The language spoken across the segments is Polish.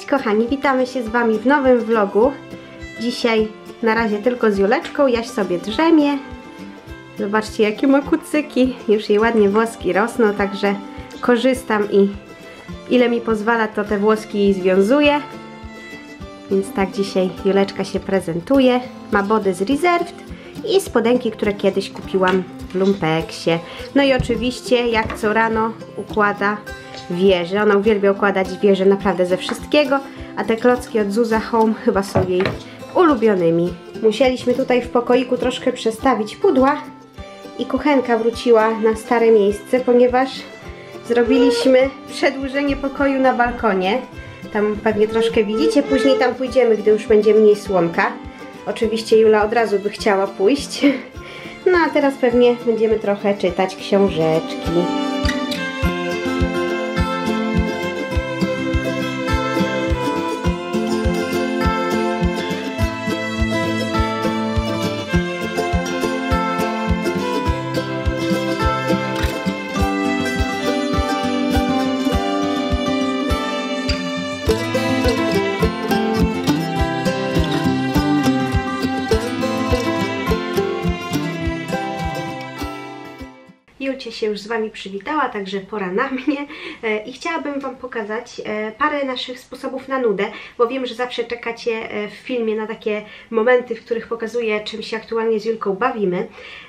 kochani, witamy się z Wami w nowym vlogu. Dzisiaj na razie tylko z Juleczką, Jaś sobie drzemie. Zobaczcie, jakie ma kucyki, już jej ładnie włoski rosną, także korzystam i ile mi pozwala, to te włoski jej związuję. Więc tak dzisiaj Juleczka się prezentuje. Ma body z Reserved i spodenki, które kiedyś kupiłam w Lumpeksie. No i oczywiście jak co rano układa wieże. Ona uwielbia układać wieże naprawdę ze wszystkiego, a te klocki od Zuza Home chyba są jej ulubionymi. Musieliśmy tutaj w pokoiku troszkę przestawić pudła i kuchenka wróciła na stare miejsce, ponieważ zrobiliśmy przedłużenie pokoju na balkonie. Tam pewnie troszkę widzicie, później tam pójdziemy, gdy już będzie mniej słonka. Oczywiście Jula od razu by chciała pójść. No a teraz pewnie będziemy trochę czytać książeczki. Julcia się już z Wami przywitała, także pora na mnie i chciałabym Wam pokazać parę naszych sposobów na nudę, bo wiem, że zawsze czekacie w filmie na takie momenty, w których pokazuję, czym się aktualnie z Julką bawimy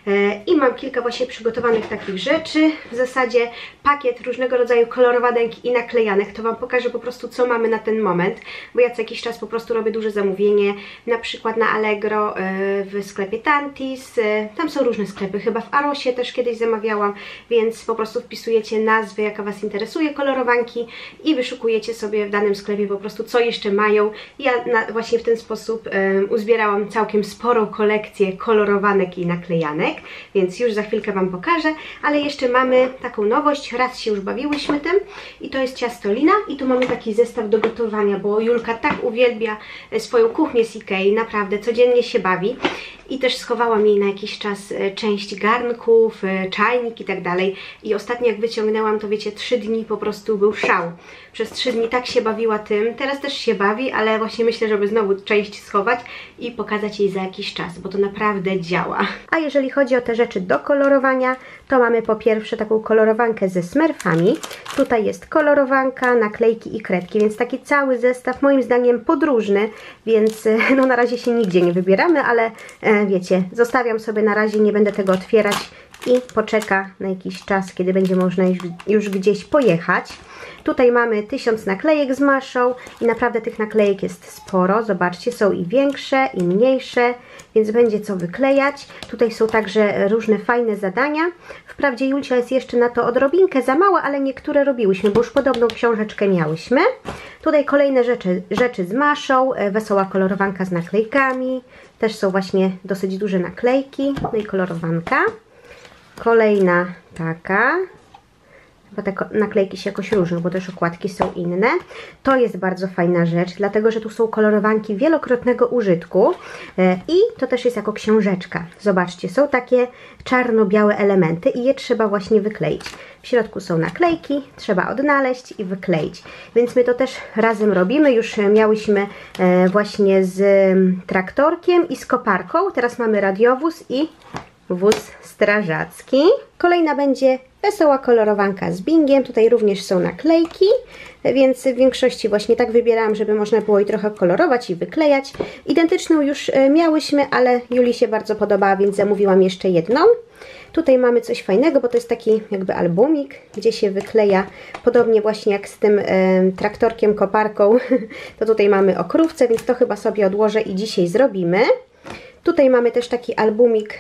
i mam kilka właśnie przygotowanych takich rzeczy, w zasadzie pakiet różnego rodzaju kolorowanek i naklejanek, to Wam pokażę po prostu, co mamy na ten moment, bo ja co jakiś czas po prostu robię duże zamówienie, na przykład na Allegro, w sklepie Tantis, tam są różne sklepy, chyba w Arosie też kiedyś zamawiałam, więc po prostu wpisujecie nazwę, jaka Was interesuje, kolorowanki i wyszukujecie sobie w danym sklepie po prostu, co jeszcze mają. Ja właśnie w ten sposób uzbierałam całkiem sporą kolekcję kolorowanek i naklejanek, więc już za chwilkę Wam pokażę, ale jeszcze mamy taką nowość, raz się już bawiłyśmy tym i to jest ciastolina i tu mamy taki zestaw do gotowania, bo Julka tak uwielbia swoją kuchnię z Ikei, naprawdę codziennie się bawi i też schowałam jej na jakiś czas część garnków, czajnik i tak dalej. I ostatnio jak wyciągnęłam, to wiecie, 3 dni po prostu był szał. Przez 3 dni tak się bawiła tym, teraz też się bawi, ale właśnie myślę, żeby znowu część schować i pokazać jej za jakiś czas, bo to naprawdę działa. A jeżeli chodzi o te rzeczy do kolorowania, to mamy po pierwsze taką kolorowankę ze Smurfami. Tutaj jest kolorowanka, naklejki i kredki, więc taki cały zestaw, moim zdaniem podróżny, więc no na razie się nigdzie nie wybieramy, ale wiecie, zostawiam sobie na razie, nie będę tego otwierać i poczeka na jakiś czas, kiedy będzie można już gdzieś pojechać. Tutaj mamy 1000 naklejek z maszą i naprawdę tych naklejek jest sporo. Zobaczcie, są i większe, i mniejsze, więc będzie co wyklejać. Tutaj są także różne fajne zadania. Wprawdzie Julcia jest jeszcze na to odrobinkę za mała, ale niektóre robiłyśmy, bo już podobną książeczkę miałyśmy. Tutaj kolejne rzeczy z maszą, wesoła kolorowanka z naklejkami. Też są właśnie dosyć duże naklejki, no i kolorowanka. Kolejna taka. Chyba te naklejki się jakoś różnią, bo też okładki są inne. To jest bardzo fajna rzecz, dlatego że tu są kolorowanki wielokrotnego użytku i to też jest jako książeczka. Zobaczcie, są takie czarno-białe elementy i je trzeba właśnie wykleić. W środku są naklejki, trzeba odnaleźć i wykleić. Więc my to też razem robimy. Już miałyśmy właśnie z traktorkiem i z koparką. Teraz mamy radiowóz i wóz strażacki. Kolejna będzie wesoła kolorowanka z Bingiem. Tutaj również są naklejki, więc w większości właśnie tak wybierałam, żeby można było i trochę kolorować i wyklejać. Identyczną już miałyśmy, ale Julii się bardzo podobała, więc zamówiłam jeszcze jedną. Tutaj mamy coś fajnego, bo to jest taki jakby albumik, gdzie się wykleja, podobnie właśnie jak z tym traktorkiem, koparką. To tutaj mamy okrówce, więc to chyba sobie odłożę i dzisiaj zrobimy. Tutaj mamy też taki albumik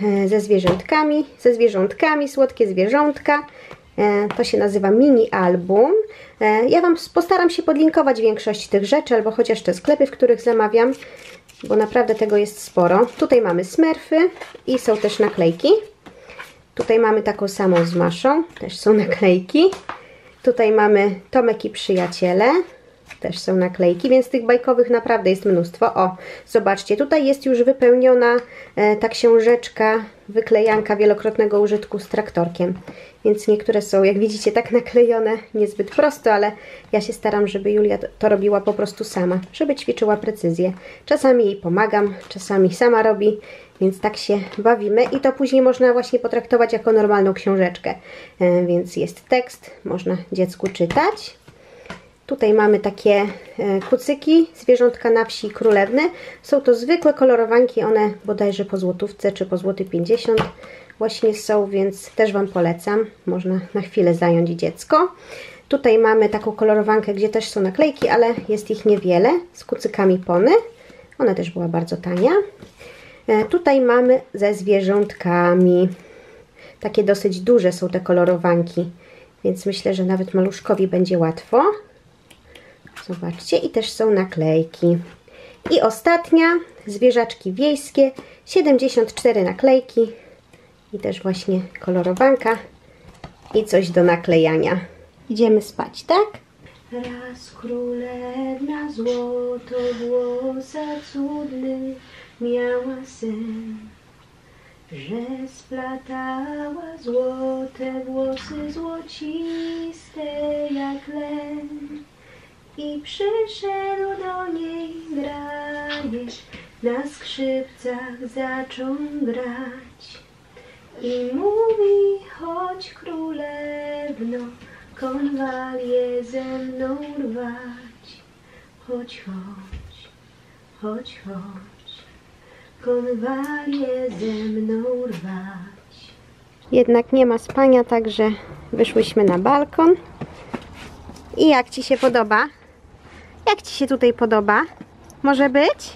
ze zwierzątkami, słodkie zwierzątka. To się nazywa mini album. Ja Wam postaram się podlinkować większość tych rzeczy, albo chociaż te sklepy, w których zamawiam, bo naprawdę tego jest sporo. Tutaj mamy Smurfy i są też naklejki. Tutaj mamy taką samą z maszą, też są naklejki. Tutaj mamy Tomek i przyjaciele. Też są naklejki, więc tych bajkowych naprawdę jest mnóstwo. O, zobaczcie, tutaj jest już wypełniona ta książeczka, wyklejanka wielokrotnego użytku z traktorkiem. Więc niektóre są, jak widzicie, tak naklejone niezbyt prosto, ale ja się staram, żeby Julia to robiła po prostu sama, żeby ćwiczyła precyzję. Czasami jej pomagam, czasami sama robi, więc tak się bawimy i to później można właśnie potraktować jako normalną książeczkę. Więc jest tekst, można dziecku czytać. Tutaj mamy takie kucyki, zwierzątka na wsi królewny. Są to zwykłe kolorowanki, one bodajże po złotówce czy po złoty 50 właśnie są, więc też Wam polecam. Można na chwilę zająć dziecko. Tutaj mamy taką kolorowankę, gdzie też są naklejki, ale jest ich niewiele, z kucykami Pony. Ona też była bardzo tania. Tutaj mamy ze zwierzątkami. Takie dosyć duże są te kolorowanki, więc myślę, że nawet maluszkowi będzie łatwo. Zobaczcie, i też są naklejki. I ostatnia, zwierzaczki wiejskie, 74 naklejki. I też właśnie kolorowanka i coś do naklejania. Idziemy spać, tak? Raz królewna złotowłosa cudny miała syn, że splatała złote włosy złociste jak len. I przyszedł do niej graniec, na skrzypcach zaczął grać. I mówi, chodź królewno, konwalię ze mną rwać. Chodź, chodź, chodź, chodź, konwalię ze mną rwać. Jednak nie ma spania, także wyszłyśmy na balkon. I jak Ci się podoba? Jak Ci się tutaj podoba? Może być?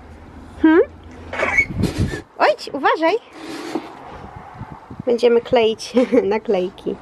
Oj, uważaj! Będziemy kleić naklejki.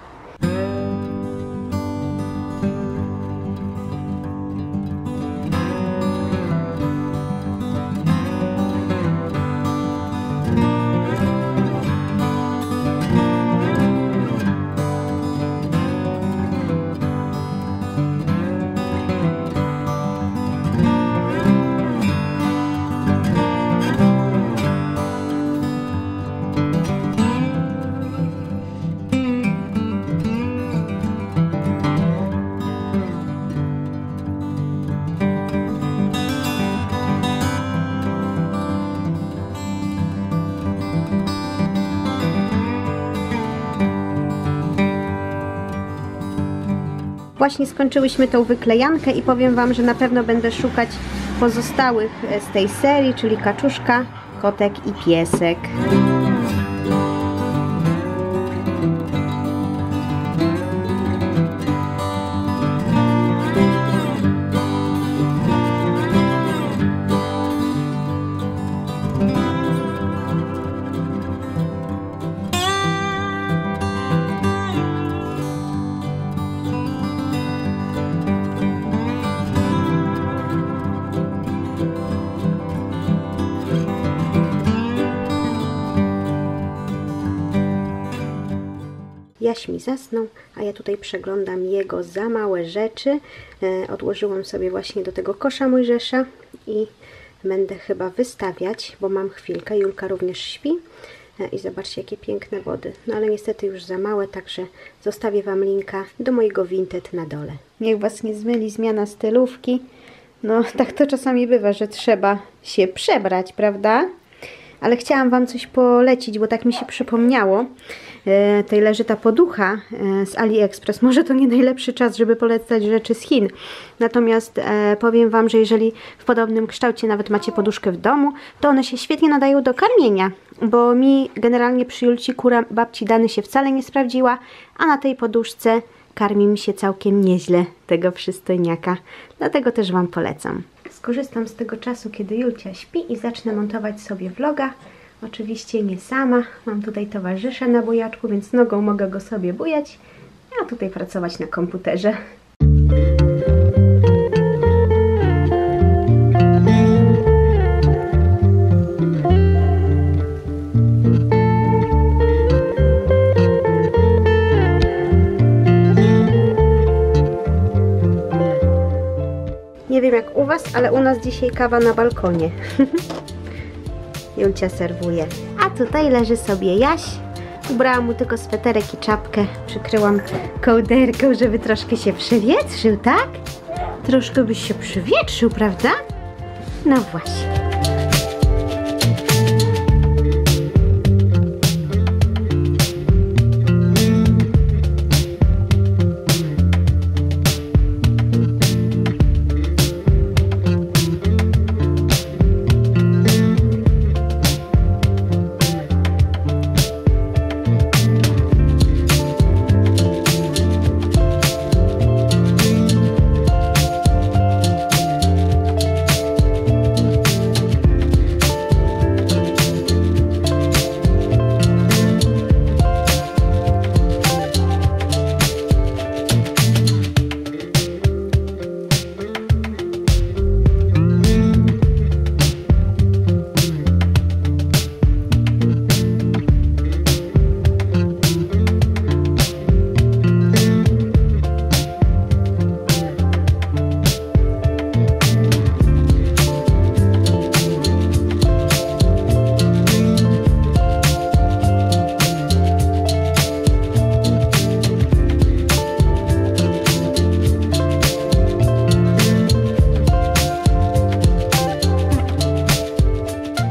Właśnie skończyłyśmy tą wyklejankę i powiem Wam, że na pewno będę szukać pozostałych z tej serii, czyli kaczuszka, kotek i piesek. Jaś mi zasnął, a ja tutaj przeglądam jego za małe rzeczy. Odłożyłam sobie właśnie do tego kosza Mojżesza i będę chyba wystawiać, bo mam chwilkę. Julka również śpi. I zobaczcie, jakie piękne wody. No ale niestety już za małe, także zostawię Wam linka do mojego Vinted na dole. Niech Was nie zmyli zmiana stylówki. No tak to czasami bywa, że trzeba się przebrać, prawda? Ale chciałam Wam coś polecić, bo tak mi się przypomniało. Tutaj leży ta poducha z AliExpress. Może to nie najlepszy czas, żeby polecać rzeczy z Chin. Natomiast powiem Wam, że jeżeli w podobnym kształcie nawet macie poduszkę w domu, to one się świetnie nadają do karmienia. Bo mi generalnie przy Julci kura babci Dany się wcale nie sprawdziła, a na tej poduszce karmi mi się całkiem nieźle tego przystojniaka. Dlatego też Wam polecam. Skorzystam z tego czasu, kiedy Julcia śpi i zacznę montować sobie vloga. Oczywiście nie sama, mam tutaj towarzysza na bujaczku, więc nogą mogę go sobie bujać, a tutaj pracować na komputerze. Was, ale u nas dzisiaj kawa na balkonie. Julcia serwuje. A tutaj leży sobie Jaś. Ubrałam mu tylko sweterek i czapkę. Przykryłam kołderką, żeby troszkę się przewietrzył, tak? Troszkę byś się przywietrzył, prawda? No właśnie.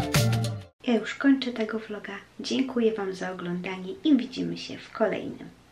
Ja już kończę tego vloga. Dziękuję Wam za oglądanie i widzimy się w kolejnym.